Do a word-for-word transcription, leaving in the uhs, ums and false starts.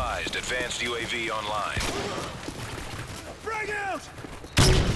advised, advanced U A V online. Frag out!